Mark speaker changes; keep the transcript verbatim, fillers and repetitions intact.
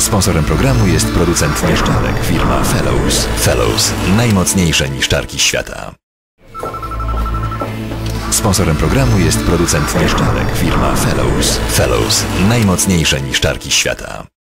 Speaker 1: Sponsorem programu jest producent niszczarek firma Fellows. Fellows. Najmocniejsze niszczarki świata. Sponsorem programu jest producent niszczarek firma Fellows. Fellows. Najmocniejsze niszczarki świata.